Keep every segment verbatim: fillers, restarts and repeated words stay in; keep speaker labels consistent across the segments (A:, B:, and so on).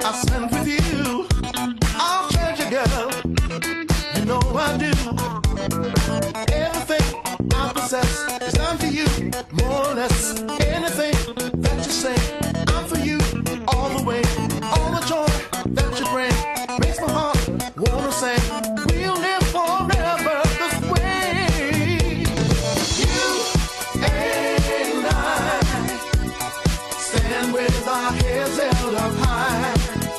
A: I spend with you. I'll treasure, girl. You know I do. Everything I possess is done for you, more or less. Anything that you say, I'm for you, all the way. All the joy that you bring makes my heart wanna sing. We'll live forever this way. You and I stand with our heads held up high.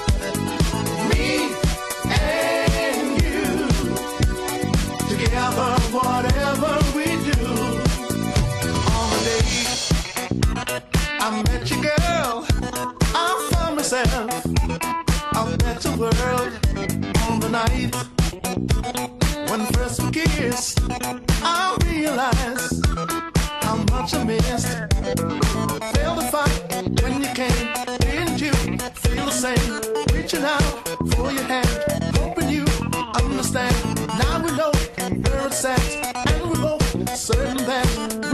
A: Me and you together, whatever we do. On the day I met you, girl, I found myself a better world. On the night when first we kissed, I realized how much I missed. Felt the fight when you came, didn't you feel the same? Reaching out for your hand, hoping you understand. Now we know where it's at, and we're both certain that